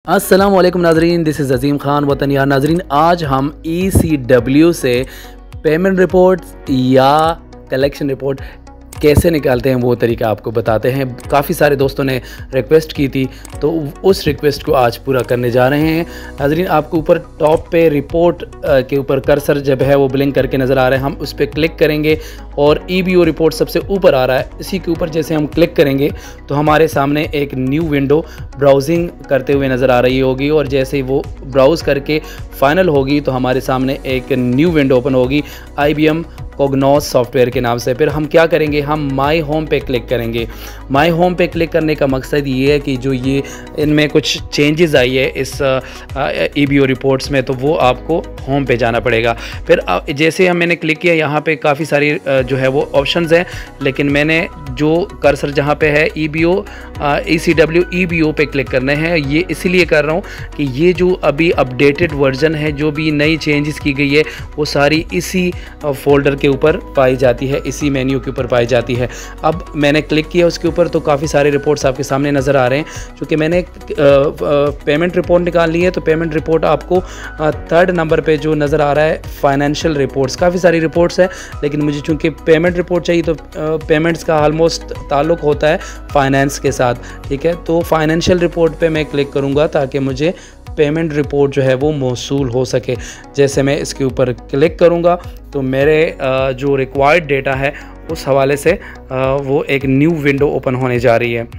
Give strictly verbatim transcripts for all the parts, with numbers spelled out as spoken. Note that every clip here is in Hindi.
अस्सलाम वालेकुम नाजरीन, दिस इज़ अज़ीम ख़ान वतन यार। नाजरीन, आज हम ई सी डब्ल्यू से पेमेंट रिपोर्ट या कलेक्शन रिपोर्ट कैसे निकालते हैं वो तरीका आपको बताते हैं। काफ़ी सारे दोस्तों ने रिक्वेस्ट की थी तो उस रिक्वेस्ट को आज पूरा करने जा रहे हैं। नाजरीन, आपको ऊपर टॉप पे रिपोर्ट के ऊपर कर्सर जब है वो ब्लिंक करके नज़र आ रहा है, हम उस पर क्लिक करेंगे और ई बी ओ रिपोर्ट सबसे ऊपर आ रहा है। इसी के ऊपर जैसे हम क्लिक करेंगे तो हमारे सामने एक न्यू विंडो ब्राउजिंग करते हुए नज़र आ रही होगी और जैसे ही वो ब्राउज़ करके फाइनल होगी तो हमारे सामने एक न्यू विंडो ओपन होगी I B M Cognos software के नाम से। फिर हम क्या करेंगे, हम माई होम पे क्लिक करेंगे। माई होम पे क्लिक करने का मकसद ये है कि जो ये इनमें कुछ चेंजेस आई है इस ई बी ओ रिपोर्ट्स में, तो वो आपको होम पे जाना पड़ेगा। फिर जैसे हम मैंने क्लिक किया, यहाँ पे काफ़ी सारी जो है वो ऑप्शंस हैं, लेकिन मैंने जो कर्सर जहाँ पे है E B O E C W E B O पे क्लिक करने हैं। ये इसीलिए कर रहा हूँ कि ये जो अभी अपडेटेड वर्जन है, जो भी नई चेंजेस की गई है, वो सारी इसी फोल्डर के ऊपर पाई जाती है, इसी मेन्यू के ऊपर पाई जाती है। अब मैंने क्लिक किया उसके ऊपर तो काफ़ी सारे रिपोर्ट्स आपके सामने नज़र आ रहे हैं। क्योंकि मैंने आ, आ, पेमेंट रिपोर्ट निकालनी है तो पेमेंट रिपोर्ट आपको थर्ड नंबर पे जो नज़र आ रहा है फाइनेंशियल रिपोर्ट्स। काफ़ी सारी रिपोर्ट्स है, लेकिन मुझे चूँकि पेमेंट रिपोर्ट चाहिए तो पेमेंट्स का ऑलमोस्ट ताल्लुक़ होता है फाइनेंस के साथ, ठीक है। तो फाइनेंशियल रिपोर्ट पे मैं क्लिक करूँगा ताकि मुझे पेमेंट रिपोर्ट जो है वो मौसूल हो सके। जैसे मैं इसके ऊपर क्लिक करूँगा तो मेरे जो रिक्वायर्ड डेटा है उस हवाले से वो एक न्यू विंडो ओपन होने जा रही है।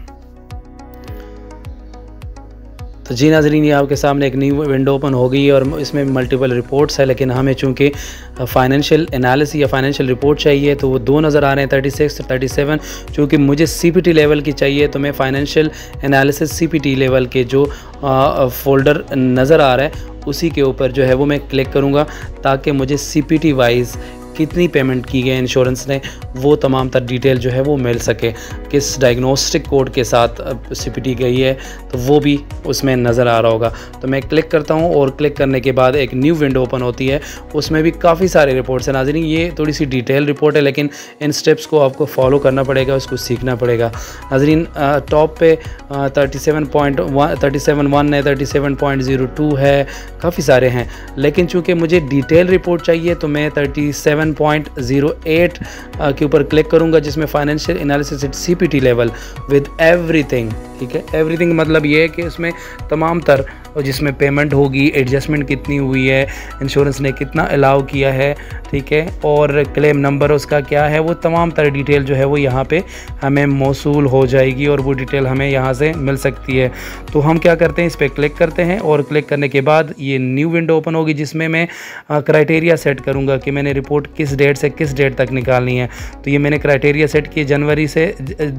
तो जी नाज़रीन, ये आपके सामने एक न्यू विंडो ओपन हो गई है और इसमें मल्टीपल रिपोर्ट्स है, लेकिन हमें चूँकि फाइनेंशियल एनालिसिस या फाइनेंशियल रिपोर्ट चाहिए तो वो दो नज़र आ रहे हैं, थर्टी सिक्स थर्टी सेवन। चूँकि मुझे सी पी टी लेवल की चाहिए तो मैं financial analysis C P T level के जो फोल्डर नज़र आ रहा है उसी के ऊपर जो है वो मैं क्लिक करूँगा ताकि मुझे सी पी टी वाइज कितनी पेमेंट की गई इंश्योरेंस ने वो तमाम तर डिटेल जो है वो मिल सके। किस डायग्नोस्टिक कोड के साथ सीपीटी गई है तो वो भी उसमें नज़र आ रहा होगा। तो मैं क्लिक करता हूँ और क्लिक करने के बाद एक न्यू विंडो ओपन होती है, उसमें भी काफ़ी सारे रिपोर्ट्स हैं। नाज़रीन, ये थोड़ी सी डिटेल रिपोर्ट है, लेकिन इन स्टेप्स को आपको फॉलो करना पड़ेगा, उसको सीखना पड़ेगा। नाज़रीन, टॉप पे thirty seven point one thirty seven one है, thirty seven point zero two है, काफ़ी सारे हैं, लेकिन चूँकि मुझे डिटेल रिपोर्ट चाहिए तो मैं thirty seven point zero eight के ऊपर क्लिक करूंगा, जिसमें financial analysis at C P T level with everything, ठीक है। एवरीथिंग मतलब ये है कि उसमें तमाम तर जिसमें पेमेंट होगी, एडजस्टमेंट कितनी हुई है, इंश्योरेंस ने कितना अलाउ किया है, ठीक है, और क्लेम नंबर उसका क्या है, वो तमाम तर डिटेल जो है वो यहाँ पे हमें मौसूल हो जाएगी और वो डिटेल हमें यहाँ से मिल सकती है। तो हम क्या करते हैं, इस पर क्लिक करते हैं और क्लिक करने के बाद ये न्यू विंडो ओपन होगी, जिसमें मैं क्राइटेरिया सेट करूँगा कि मैंने रिपोर्ट किस डेट से किस डेट तक निकालनी है। तो ये मैंने क्राइटेरिया सेट किए, जनवरी से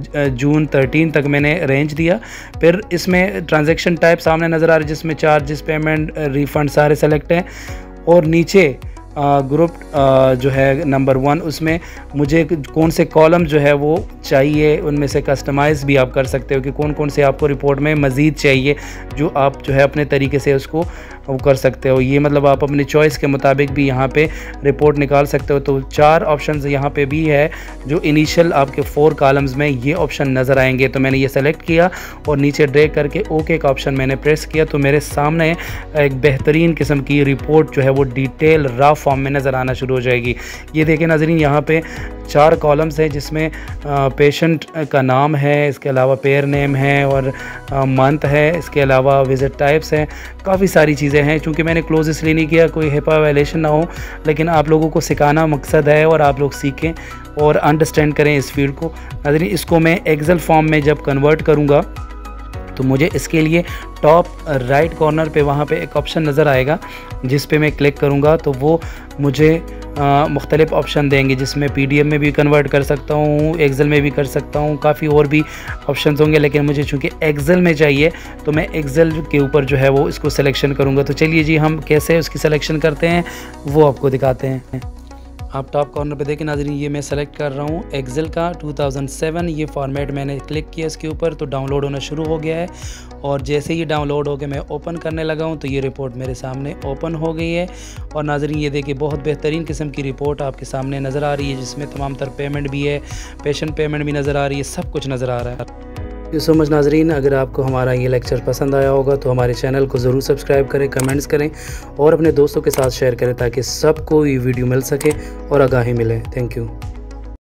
जून थर्टीन तक मैंने रेंज दिया। फिर इसमें ट्रांजैक्शन टाइप सामने नज़र आ रहा है, जिसमें चार्जेस, पेमेंट, रिफ़ंड सारे सेलेक्ट हैं। और नीचे ग्रुप जो है नंबर वन, उसमें मुझे कौन से कॉलम जो है वो चाहिए, उनमें से कस्टमाइज़ भी आप कर सकते हो कि कौन कौन से आपको रिपोर्ट में मज़ीद चाहिए, जो आप जो है अपने तरीके से उसको वो कर सकते हो। ये मतलब आप अपनी चॉइस के मुताबिक भी यहाँ पे रिपोर्ट निकाल सकते हो। तो चार ऑप्शंस यहाँ पे भी है, जो इनिशियल आपके फोर कॉलम्स में ये ऑप्शन नज़र आएंगे। तो मैंने ये सेलेक्ट किया और नीचे ड्रैग करके ओके का ऑप्शन मैंने प्रेस किया, तो मेरे सामने एक बेहतरीन किस्म की रिपोर्ट जो है वो डिटेल रफ फॉर्म में नज़र आना शुरू हो जाएगी। ये देखें नाज़रीन, यहाँ पे चार कॉलम्स हैं, जिसमें पेशेंट का नाम है, इसके अलावा पेयर नेम है और मंथ है, इसके अलावा विज़िट टाइप्स हैं, काफ़ी सारी चीज़ें हैं। चूँकि मैंने क्लोज इसलिए नहीं किया कोई हिपा वायलेशन ना हो, लेकिन आप लोगों को सिखाना मकसद है और आप लोग सीखें और अंडरस्टैंड करें इस फील्ड को। नाज़रीन, इसको मैं एक्सेल फॉर्म में जब कन्वर्ट करूँगा तो मुझे इसके लिए टॉप राइट कॉर्नर पे वहाँ पे एक ऑप्शन नज़र आएगा, जिस पे मैं क्लिक करूँगा तो वो मुझे मुख्तलिफ ऑप्शन देंगे, जिसमें पीडीएफ में भी कन्वर्ट कर सकता हूँ, एक्सेल में भी कर सकता हूँ, काफ़ी और भी ऑप्शंस होंगे, लेकिन मुझे चूँकि एक्सेल में चाहिए तो मैं एक्सेल के ऊपर जो है वो इसको सिलेक्शन करूँगा। तो चलिए जी, हम कैसे उसकी सिलेक्शन करते हैं वो आपको दिखाते हैं। आप टॉप कॉर्नर पे देखें नाज़रीन, ये मैं सेलेक्ट कर रहा हूँ एक्सेल का टू थाउज़ेंड सेवन, ये फॉर्मेट मैंने क्लिक किया इसके ऊपर तो डाउनलोड होना शुरू हो गया है। और जैसे ही डाउनलोड हो के मैं ओपन करने लगा हूँ तो ये रिपोर्ट मेरे सामने ओपन हो गई है। और नाज़रीन, ये देखिए बहुत बेहतरीन किस्म की रिपोर्ट आपके सामने नज़र आ रही है, जिसमें तमाम तर पेमेंट भी है, पेशेंट पेमेंट भी नज़र आ रही है, सब कुछ नज़र आ रहा है। यू सो मच नाजरीन, अगर आपको हमारा ये लेक्चर पसंद आया होगा तो हमारे चैनल को ज़रूर सब्सक्राइब करें, कमेंट्स करें और अपने दोस्तों के साथ शेयर करें ताकि सबको ये वीडियो मिल सके और आगाही मिले। Thank you.